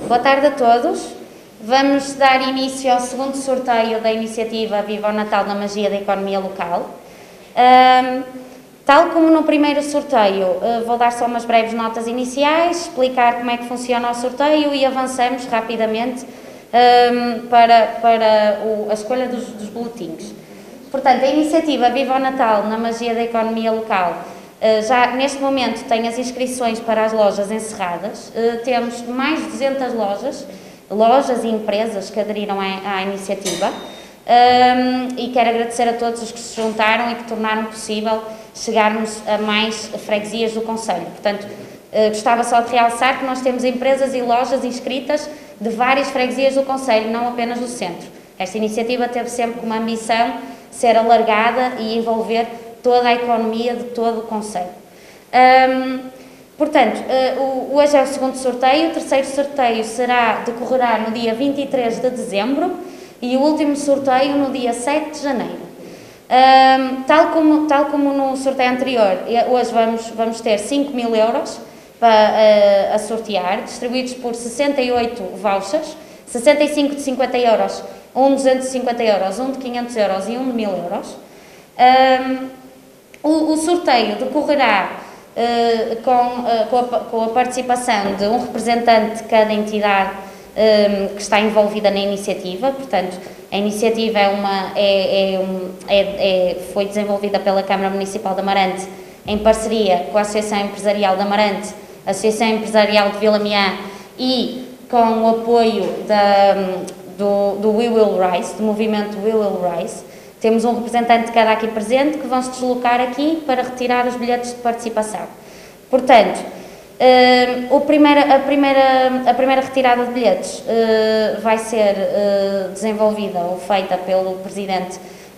Boa tarde a todos. Vamos dar início ao segundo sorteio da iniciativa Viva o Natal na Magia da Economia Local. Tal como no primeiro sorteio, vou dar só umas breves notas iniciais, explicar como é que funciona o sorteio e avançamos rapidamente para a escolha dos boletins. Portanto, a iniciativa Viva o Natal na Magia da Economia Local já neste momento tem as inscrições para as lojas encerradas. Temos mais de 200 lojas e empresas que aderiram à iniciativa e quero agradecer a todos os que se juntaram e que tornaram possível chegarmos a mais freguesias do concelho. Portanto, gostava só de realçar que nós temos empresas e lojas inscritas de várias freguesias do concelho, não apenas do centro. Esta iniciativa teve sempre como ambição ser alargada e envolver toda a economia de todo o concelho. Portanto, hoje é o segundo sorteio, o terceiro sorteio decorrerá no dia 23 de dezembro e o último sorteio no dia 7 de janeiro. Tal como no sorteio anterior, hoje vamos ter 5.000 euros a sortear, distribuídos por 68 vouchers, 65 de 50 euros, um de 250 euros, um de 500 euros e um de 1.000 euros. O sorteio decorrerá com a participação de um representante de cada entidade que está envolvida na iniciativa. Portanto, a iniciativa foi desenvolvida pela Câmara Municipal de Amarante em parceria com a Associação Empresarial de Amarante, a Associação Empresarial de Vilamiã e com o apoio do We Will Rise, do movimento We Will Rise. Temos um representante de cada aqui presente que vão se deslocar aqui para retirar os bilhetes de participação. Portanto, a primeira retirada de bilhetes vai ser desenvolvida ou feita pelo Presidente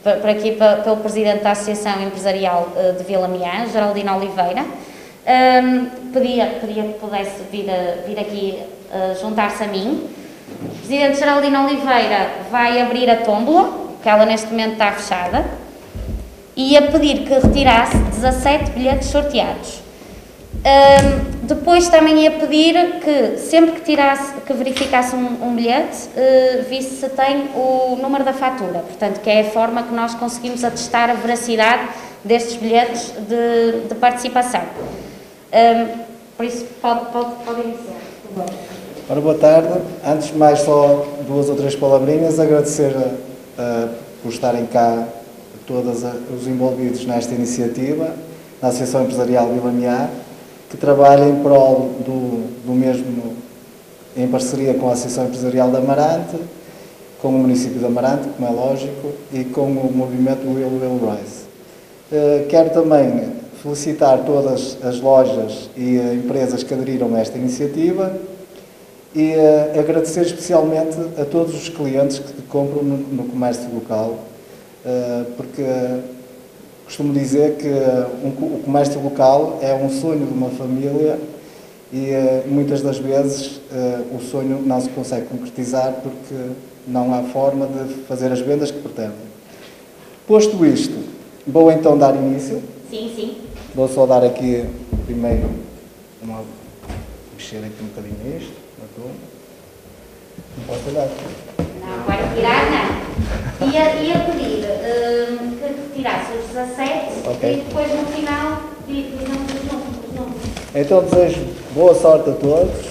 da Associação Empresarial de Vilamiã, Geraldino Oliveira. Pedia que pudesse vir aqui juntar-se a mim. O Presidente Geraldino Oliveira vai abrir a tómbola, que ela neste momento está fechada, e a pedir que retirasse 17 bilhetes sorteados. Depois também ia pedir que sempre que verificasse um bilhete, visse se tem o número da fatura, portanto, que é a forma que nós conseguimos atestar a veracidade destes bilhetes de participação. Por isso, pode iniciar, por favor. Ora, boa tarde. Antes de mais, só 2 ou 3 palavrinhas. Agradecer por estarem cá todos os envolvidos nesta iniciativa, na Associação Empresarial de Vilamiã, que trabalha em prol do mesmo, em parceria com a Associação Empresarial de Amarante, com o município de Amarante, como é lógico, e com o movimento Will Rise. Quero também felicitar todas as lojas e empresas que aderiram a esta iniciativa e agradecer especialmente a todos os clientes que compram no comércio local, porque costumo dizer que o comércio local é um sonho de uma família e muitas das vezes o sonho não se consegue concretizar porque não há forma de fazer as vendas que pretendem. Posto isto, vou então dar início. Sim. Vou só dar aqui primeiro mexer aqui um bocadinho isto. Não posso olhar. Não, vai retirar, não. Ia pedir que retirasse os 17 okay. E depois no final dizemos os números. Então desejo boa sorte a todos.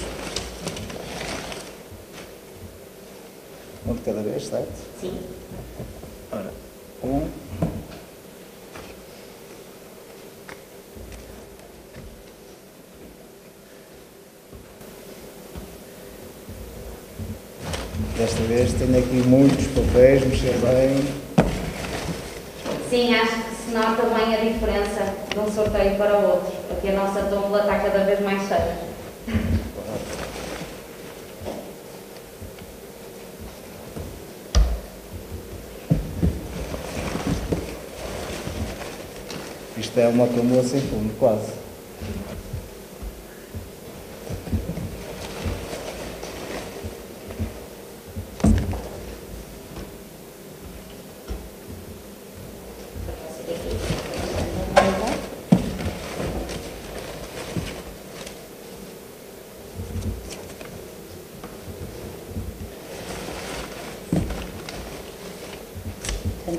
Um de cada vez, certo? Sim. Ora, 1. Desta vez tenho aqui muitos papéis, mexer bem. Sim, acho que se nota bem a diferença de um sorteio para o outro, porque a nossa tómbola está cada vez mais cheia. Isto é uma tómbola sem fundo, quase.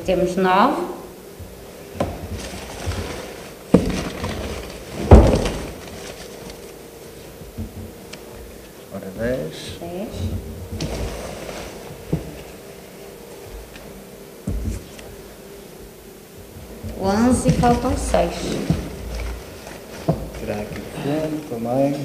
temos 9. Ora, 10. 10. 11 e faltam 6. Tirar aqui o fundo também.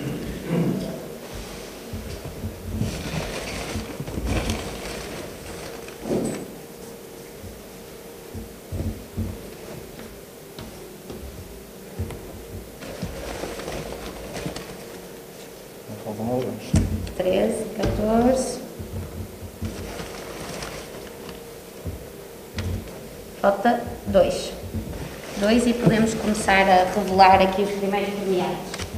Faltam alguns. 13, 14. Falta 2. 2 e podemos começar a revelar aqui os primeiros premiados.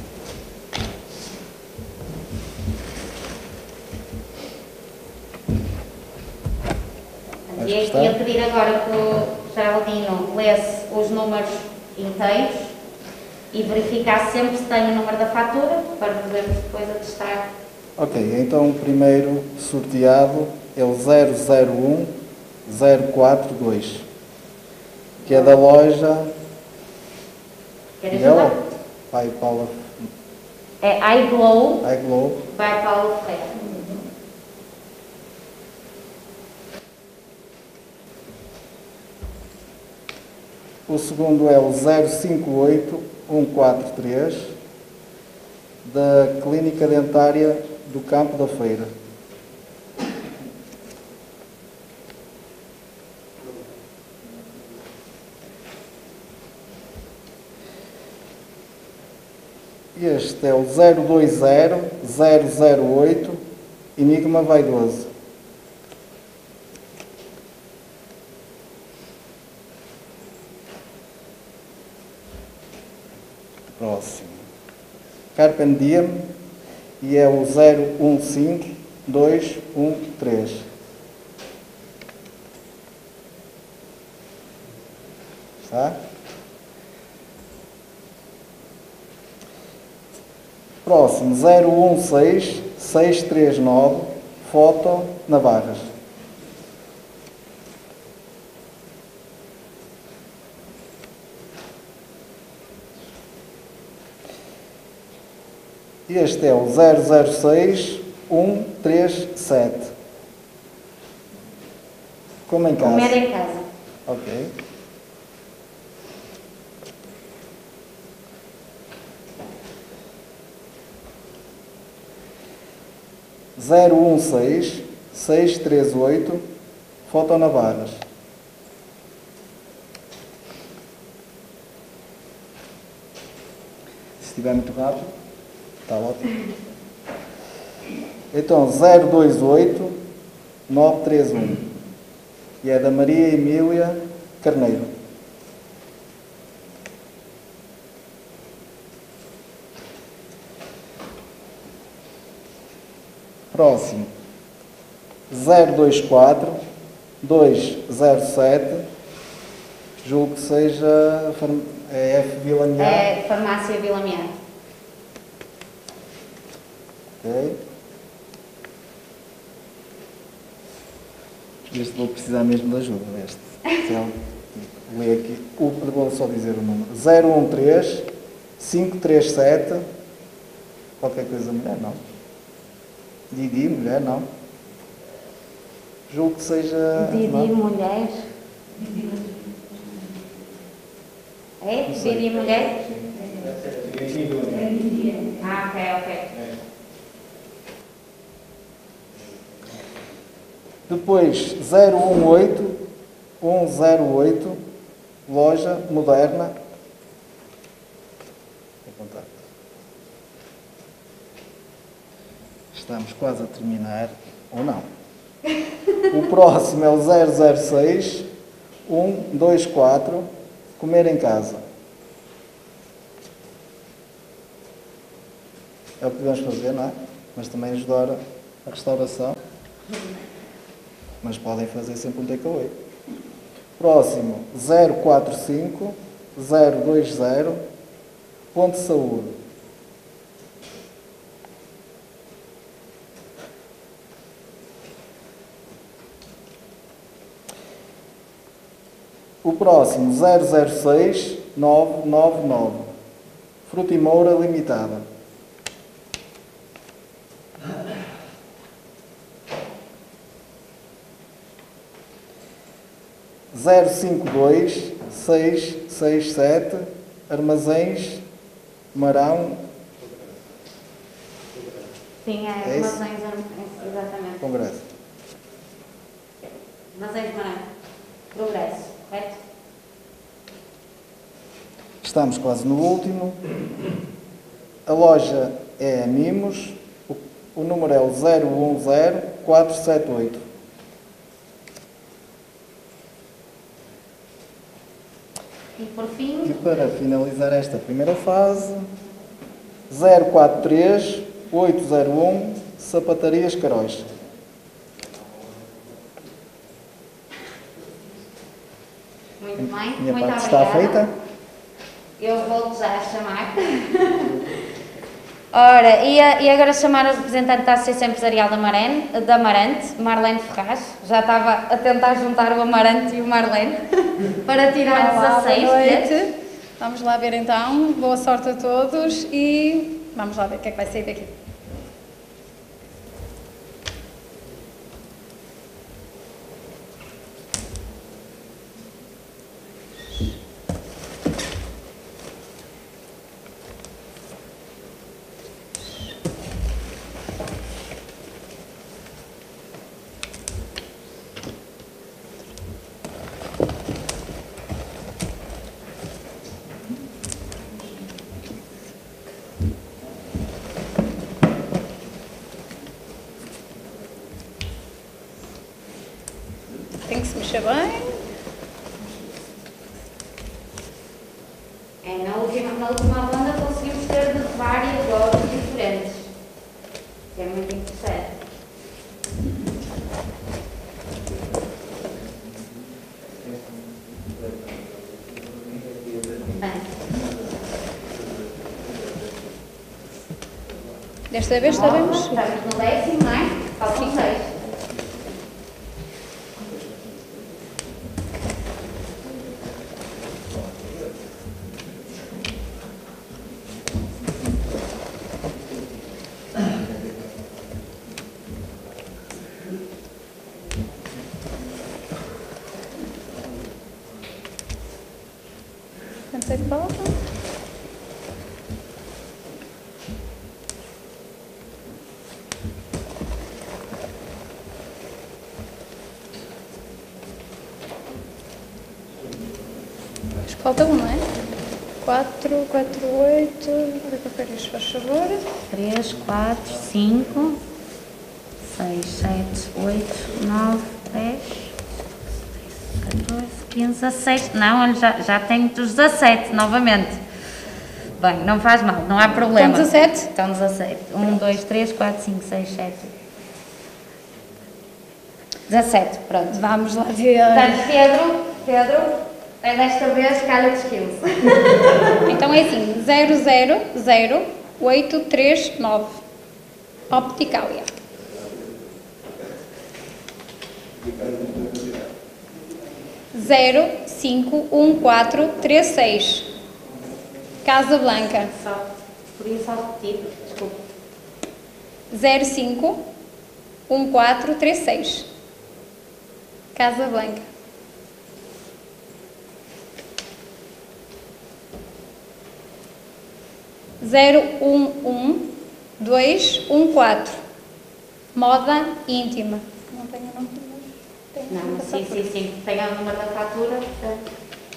E ia pedir agora que o Geraldino lesse os números inteiros e verificasse sempre se tem o número da fatura para podermos depois atestar. Ok, então o primeiro sorteado é o 001042, que é da loja Quer ajudar? Pai Paula. É iGlow, iGlow. by Paulo Ferreira. O segundo é o 058143, da Clínica Dentária do Campo da Feira. Este é o 020008, Enigma Vaidoso. Próximo. Carpe Diem, e é o 015213. Está? Próximo, 016639, Foto Navarras. Este é o 006137. Como em casa? Comer em casa. Ok. Zero 638, Foto Navarras. Se estiver muito rápido, está ótimo. Então, 028 931. E é da Maria Emília Carneiro. Próximo. 024 207. Julgo que seja F. Vila Miar. É Farmácia Vila Miar. Ok. Este vou precisar mesmo de ajuda deste. Então, lê aqui. Vou só dizer o número. 013 537. Qualquer coisa mulher, não. Didi, mulher, não. Julgo que seja. Didi, não. mulher. É? Didi, mulher? Ah, ok. Depois, 018 108, Loja Moderna. Estamos quase a terminar, ou não. O próximo é o 006 124, Comer em Casa. É o que podemos fazer, não é? Mas também ajudar a restauração. Mas podem fazer sempre um takeaway. Próximo, 045 020, Ponte Saúde. O próximo, 006999. Frutimoura Limitada. Zero 52667 Armazéns Marão. Sim, é Armazéns, exatamente. Congresso. Armazéns Marão. Progresso, correto? Estamos quase no último. A loja é a Mimos. O número é o 010478. E por fim... E para finalizar esta primeira fase, 043801 Sapatarias Caróis. Muito bem, Minha muito parte obrigada. está feita. Eu vou-te já chamar. Ora, e agora chamar a representante da Associação Empresarial da Amarante, Marlene Ferraz. Já estava a tentar juntar o Amarante e o Marlene para tirar Olá, 16. boa noite. Vamos lá ver então. Boa sorte a todos e vamos lá ver o que é que vai sair daqui. Tem que se mexer bem. Na última ronda conseguimos ter de várias lojas diferentes. Que é muito interessante. Bem, Desta vez sabemos. estamos no 10º, não é? Faltam 6. Quantos é que faltam? Acho que falta um, não é? 4, 4, 8. Olha para ver isto, faz favor. 3, 4, 5, 6, 7, 8, 9, 10, 14, 15, 16. Não, olha, já tenho dos 17 novamente. Bem, não faz mal, não há problema. Estão 17? Estão 17. 1, 2, 3, 4, 5, 6, 7. 17, pronto. Vamos lá ver. Portanto, Pedro, é desta vez calha de skills. Então é assim: 000839. Opticália. Zero 51436 Casa Blanca. Só, podia só repetir, desculpe. 051436 Casa Blanca. Zero 214 Moda Íntima. Não tenho nome, mas tenho Não, sim. Tem o número da fatura, portanto.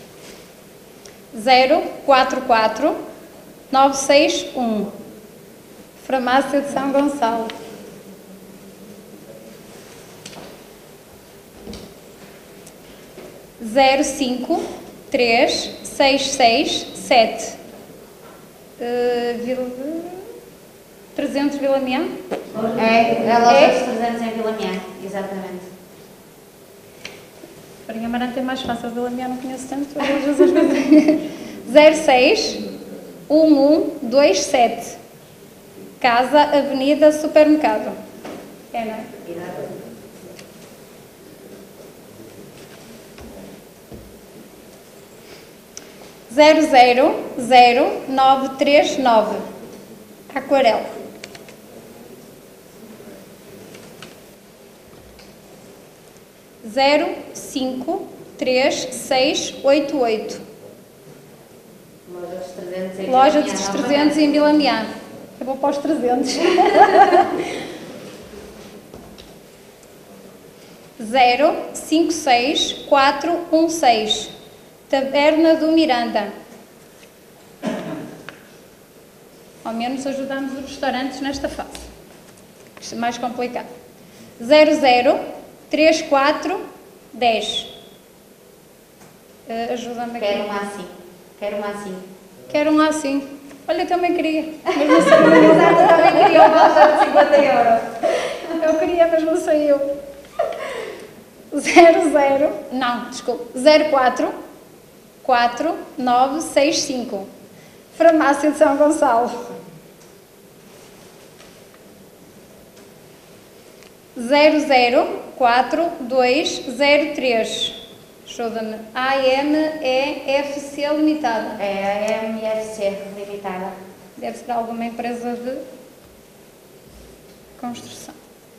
044 961 Farmácia de São Gonçalo. Zero 53667 300 Vila Mian. É a loja dos 300 em Vila Mian, exatamente. Para Amarante é mais fácil, Vila Mian não conheço tanto. 061127 Casa Avenida Supermercado. É, não é? Exatamente. 000939. Aquarela. 053688. Loja dos 300 em Vila Mear. Eu vou para os 300. 056416. Taberna do Miranda. Ao menos ajudamos os restaurantes nesta fase. Isto é mais complicado. 003410. Ajuda-me aqui. Quero uma assim. Quero uma assim. Quero um assim. Olha, eu também queria. Mas não sei. Eu também queria um voucher de 50 euros. Eu queria, mas não sei eu. 044965. Farmácia de São Gonçalo. 004203. Ajuda-me. AMEFC Limitada. É a AMFC Limitada. Deve ser alguma empresa de construção.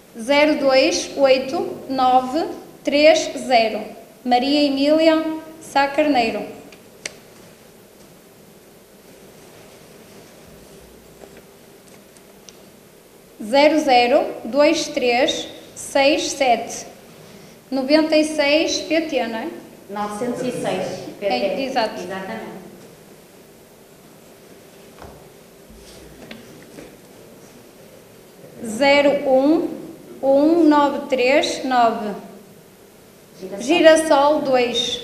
028930. Maria Emília Sá Carneiro. 002367. 96 PT, não é? 906 PT. Exato. Exatamente. Zero 1939. Girassol 2.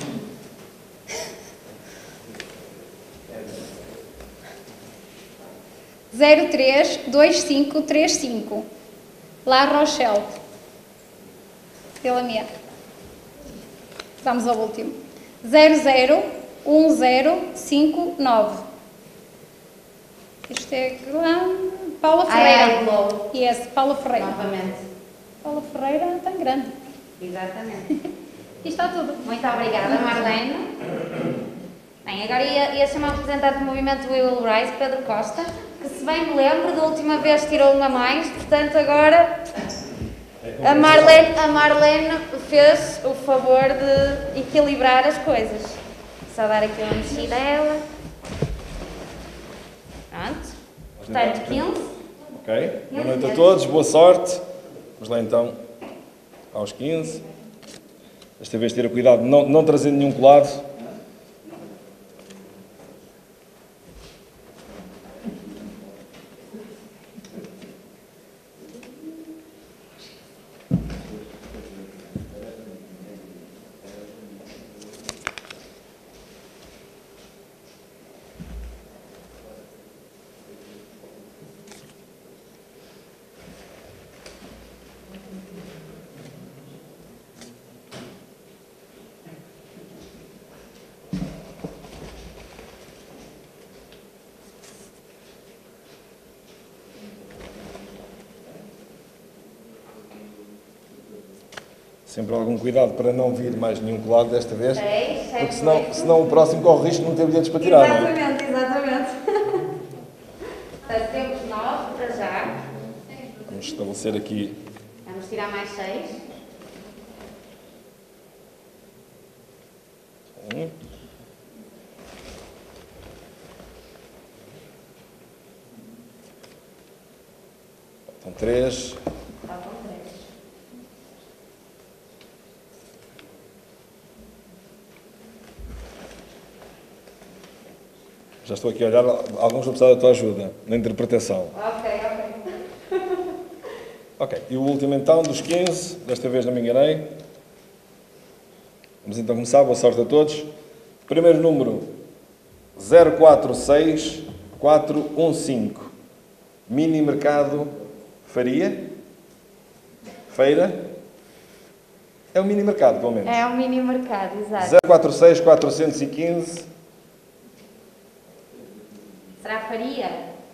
Zero 032535. La Rochelle. Vila Mear. Vamos ao último. 001059. Isto é Paula Ferreira. Globo. Yes, Paula Ferreira. Novamente. Paula Ferreira está grande. Exatamente. E está tudo. Muito obrigada, Marlene. Bem, agora ia chamar o representante do movimento We Will Rise, Pedro Costa, que se bem me lembro, da última vez tirou uma mais, portanto agora a Marlene fez o favor de equilibrar as coisas. Só dar aqui uma mexida a ela. Pronto. Portanto, 15. Ok. Boa noite a todos, boa sorte. Vamos lá então aos 15. Desta vez ter cuidado de não trazer nenhum colado. Sempre algum cuidado para não vir mais nenhum colado desta vez, porque senão o próximo corre o risco de não ter bilhetes para tirar, não é? Exatamente. Portanto, temos 9 para já. Vamos estabelecer aqui. Vamos tirar mais 6. Faltam 3. Faltam 3. Já estou aqui a olhar, alguns vão precisar da tua ajuda na interpretação. Ok. Ok, e o último então, dos 15, desta vez não me enganei. Vamos então começar, boa sorte a todos. Primeiro número, 046415. Mini Mercado Faria. Feira. É o mini mercado, pelo menos. É um mini mercado, exato. 046415. Será Faria?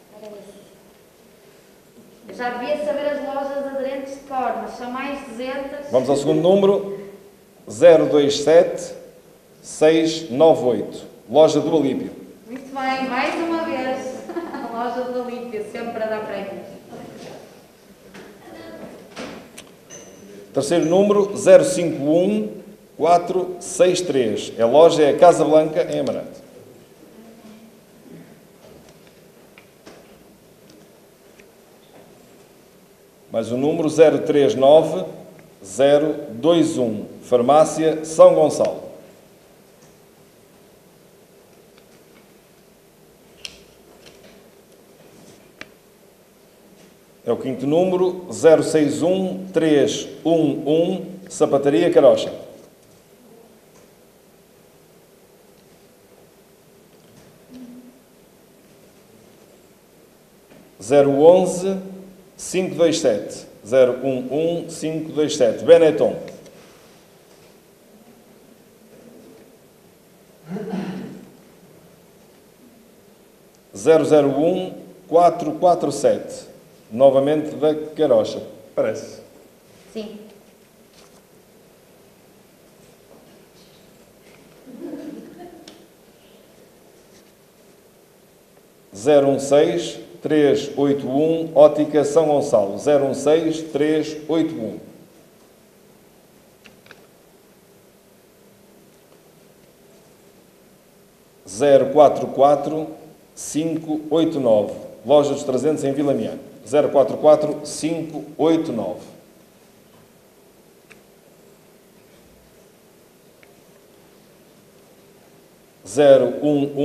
Eu já devia saber as lojas aderentes de cor, mas são mais 200. Vamos ao segundo número. 027698. Loja do Alípio. Muito bem, mais uma vez. A loja do Alípio, sempre a dar prémios. Terceiro número, 051463. A loja é Casa Blanca, em Amarante. Mais o número 039021. Farmácia São Gonçalo. É o quinto número, 061311, Sapataria Carocha. Zero 527, 527, Benetton. Zero 447. Novamente da Carocha, parece. Sim. Zero 381, Ótica São Gonçalo. 016381. Zero 44589, Loja dos 300 em Vila Miã. 044589. Zero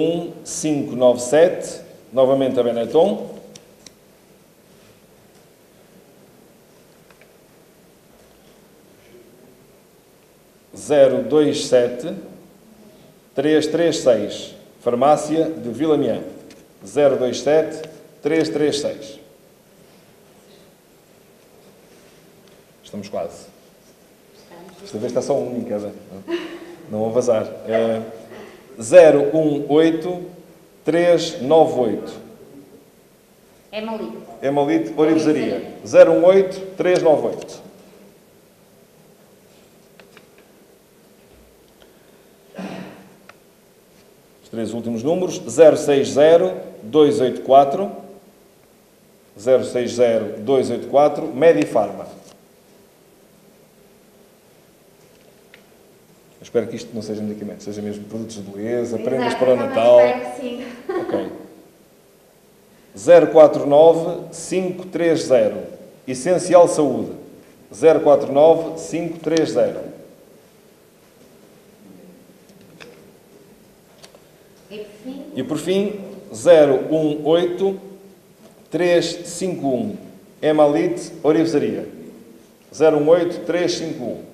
597, novamente a Benetton. Zero 27336, Farmácia de Vila Miã. 027336. Estamos quase. Esta vez está só um em cada. Não vou vazar. 018398. É Malito. É Malito Orivesaria. 018398. Os três últimos números. 060284. 060284. Medifarma. Espero que isto não seja medicamentos, seja mesmo produtos de beleza, prendas para o Natal. Espero que sim. Ok. 049530. Essencial Saúde. 049530. E por fim, 018351. Emalite Orivesaria. 018351.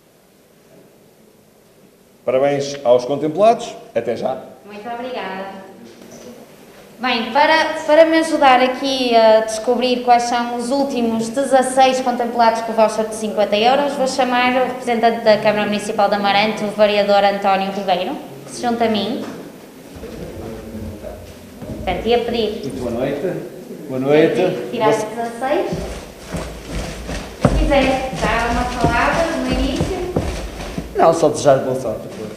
Parabéns aos contemplados. Até já. Muito obrigada. Bem, para me ajudar aqui a descobrir quais são os últimos 16 contemplados com o voucher de 50 euros, vou chamar o representante da Câmara Municipal de Amarante, o vereador António Ribeiro, que se junta a mim. Portanto, ia pedir. Muito boa noite. Boa noite. Tirar os 16. Se quiser dar uma palavra no início. Não, só desejar boa sorte a todos.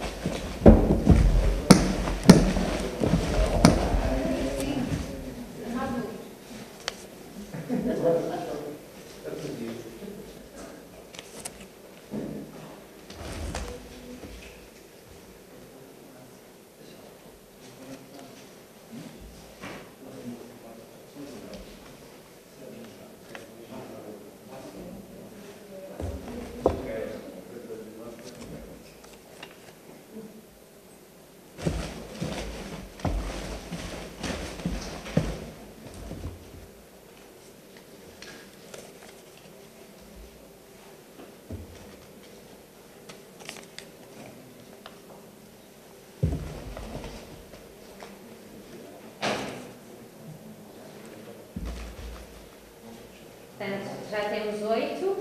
Portanto, já temos 8.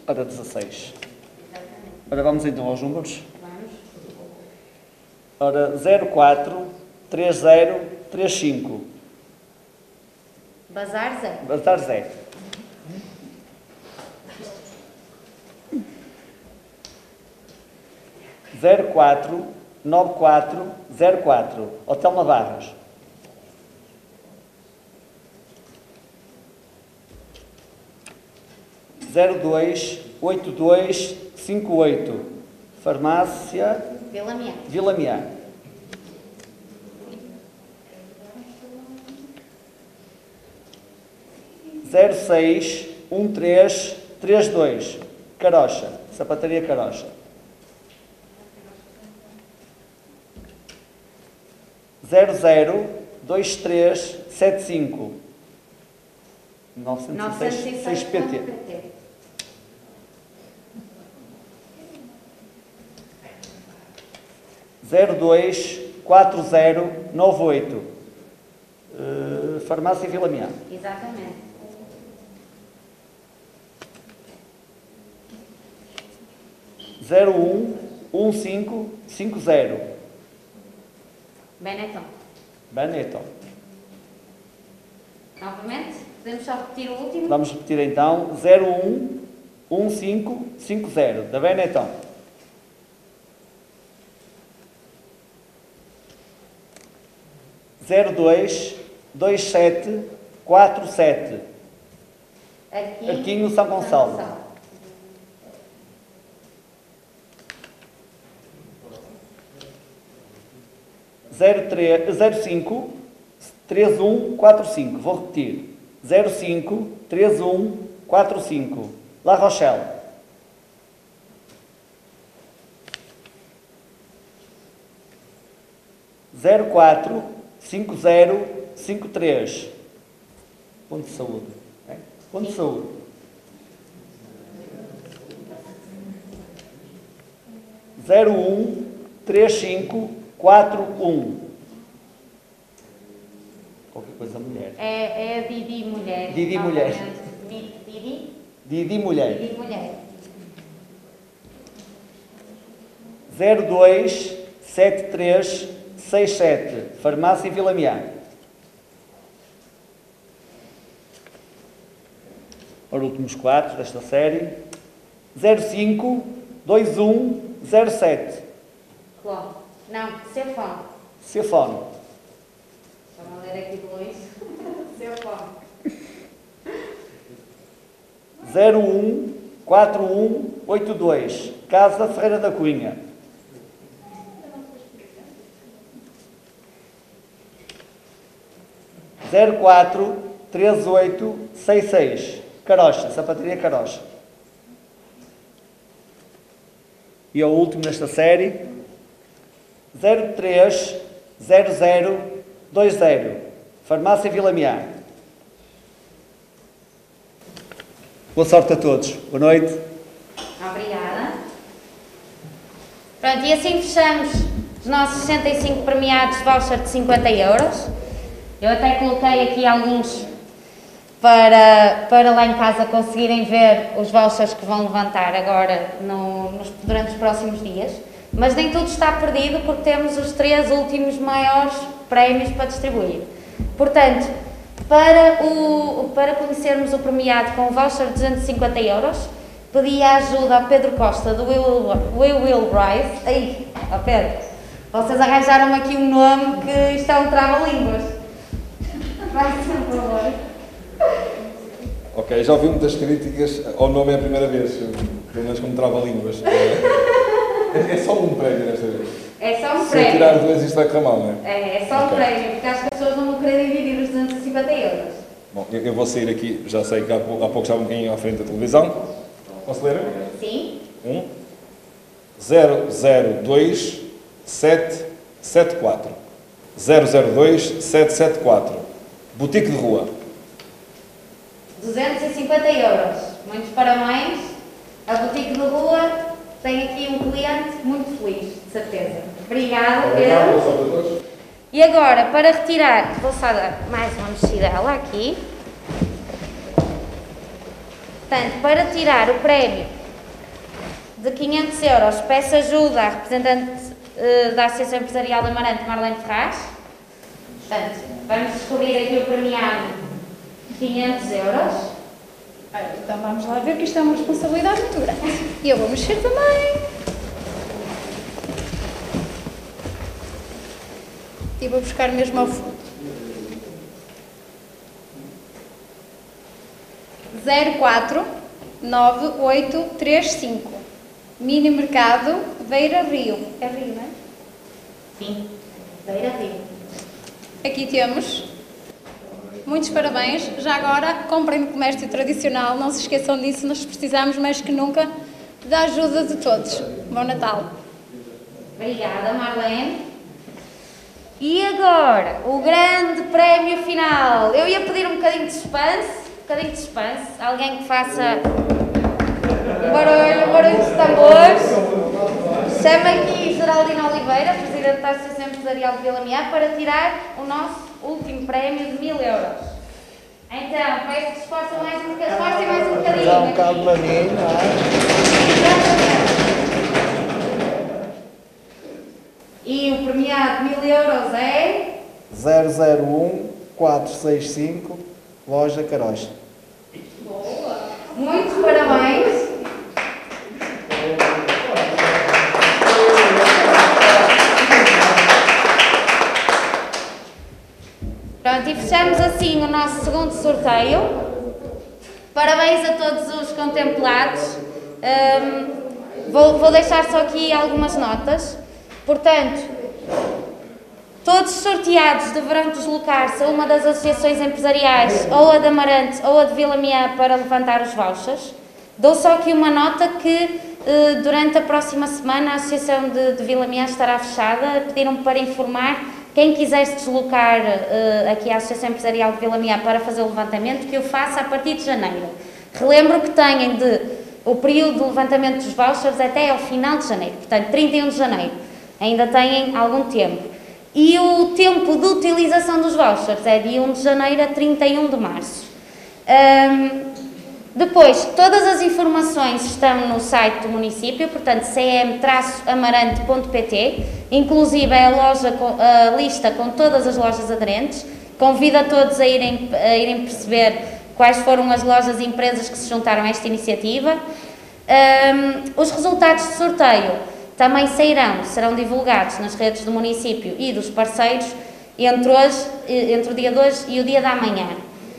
Ora, 16. Ora, vamos então aos números. Vamos. Ora, 04, 30, 35. Bazar Zé. Bazar Zé. 04, 94, 04. Hotel Navarras. 02, 82, 58. Farmácia Vila Miá. Vila Miá. 06, 13, 32. Carocha. Sapataria Carocha. 00, 23, 75. 906 PT. 02, 40, 98. Farmácia Vila Miá. Exatamente. 01, 1550. Benetton. Benetton. Novamente, podemos só repetir o último? Vamos repetir então. 01, 1550, da Benetton. 02, 27, 47. Arquinho São Gonçalo. 05, 3145. Vou repetir. 05, 3145. La Rochelle. 04, 5053. Ponto de saúde. É? Ponto de saúde. 01, 35, 41. Qualquer coisa mulher. É a Didi Mulher. Didi Mulher. Didi? Didi Mulher. Didi Mulher. 02, 73, 67. Farmácia Vila Miá. Os últimos 4 desta série. 05, 21, 07. Cló. Não, Cefone. Cefone. Vamos ler aqui de longe. Cefone. 01, 4182. Casa Ferreira da Cunha. 04, 3866. Carocha, Sapataria Carocha. E o último nesta série. 03, 0020. Farmácia Vila Miá. Boa sorte a todos. Boa noite. Obrigada. Pronto, e assim fechamos os nossos 65 premiados voucher de 50 euros. Eu até coloquei aqui alguns para lá em casa conseguirem ver os vouchers que vão levantar agora durante os próximos dias. Mas nem tudo está perdido porque temos os 3 últimos maiores prémios para distribuir. Portanto, para conhecermos o premiado com o voucher de 250 euros, pedi a ajuda ao Pedro Costa do We Will Rise. Aí, ó Pedro, vocês arranjaram aqui um nome que isto é um trava-línguas. Vai ser um favor. Ok, já ouvi muitas críticas ao nome é a primeira vez, pelo menos como trava-línguas. É só um prémio desta vez. É só um Se prémio. eu tirar 2 isto vai correr mal, não é? É só um prémio, porque acho que as pessoas não vão querer dividir os 250 euros. Bom, eu vou sair aqui, já sei que há pouco estava um bocadinho à frente da televisão. Posso ler? Sim. 002 774. 002 774. Boutique de rua. 250 euros. Muitos parabéns. A Boutique de Rua tem aqui um cliente muito feliz, de certeza. Obrigada, Pedro. E agora, para retirar, vou só dar mais uma mexidela aqui. Portanto, para tirar o prémio de 500 euros, peço ajuda à representante da Associação Empresarial de Amarante, Marlene Ferraz. Portanto, vamos descobrir aqui o premiado de 500 euros. Então vamos lá ver que isto é uma responsabilidade muito grande. E eu vou mexer também. E vou buscar mesmo ao fundo. 0498835. Mini Mercado Beira Rio. É Rio, não é? Sim, Beira Rio. Aqui temos. Muitos parabéns. Já agora, comprem no comércio tradicional. Não se esqueçam disso. Nós precisamos mais que nunca da ajuda de todos. Bom Natal. Obrigada, Marlene. E agora, o grande prémio final. Eu ia pedir um bocadinho de suspense. Alguém que faça barulho de tambores. Chama aqui Geraldina Oliveira, Presidente da Associação Empresarial de Vila Miá, para tirar o nosso último prémio de 1000 euros. Então, peço que se esforcem mais um bocadinho. Dá um bocado para mim, não é? E o premiado de 1000 euros é... 001465, Loja Carocha. Muitos parabéns. Pronto, e fechamos assim o nosso segundo sorteio. Parabéns a todos os contemplados. Vou deixar só aqui algumas notas. Portanto, todos os sorteados deverão deslocar-se a uma das associações empresariais, ou a de Amarante ou a de Vila Miá, para levantar os vouchers. Dou só aqui uma nota que durante a próxima semana a Associação de Vila Miá estará fechada. Pediram-me para informar quem quiser se deslocar aqui à Associação Empresarial de Vila Miá para fazer o levantamento, que eu faça a partir de janeiro. Relembro que têm o período de levantamento dos vouchers até ao final de janeiro, portanto 31 de janeiro. Ainda têm algum tempo. E o tempo de utilização dos vouchers é de 1 de janeiro a 31 de março. Depois, todas as informações estão no site do município, portanto, cm-amarante.pt, inclusive é a lista com todas as lojas aderentes. Convido a todos a irem perceber quais foram as lojas e empresas que se juntaram a esta iniciativa. Os resultados de sorteio também serão divulgados nas redes do município e dos parceiros entre o dia de hoje e o dia da manhã.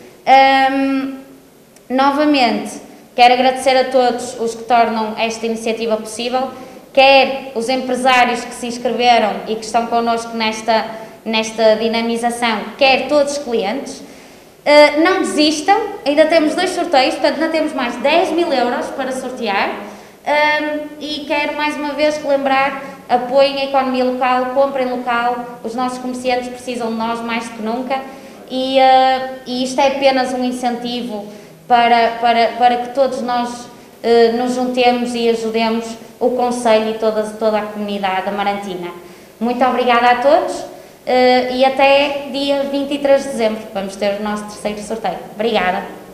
Novamente, quero agradecer a todos os que tornam esta iniciativa possível, quer os empresários que se inscreveram e que estão connosco nesta dinamização, quer todos os clientes. Não desistam, ainda temos 2 sorteios, portanto ainda temos mais 10.000 euros para sortear. E quero mais uma vez relembrar: apoiem a economia local, comprem local, os nossos comerciantes precisam de nós mais do que nunca, e isto é apenas um incentivo para que todos nós nos juntemos e ajudemos o Conselho e toda a comunidade amarantina. Muito obrigada a todos e até dia 23 de dezembro vamos ter o nosso terceiro sorteio. Obrigada.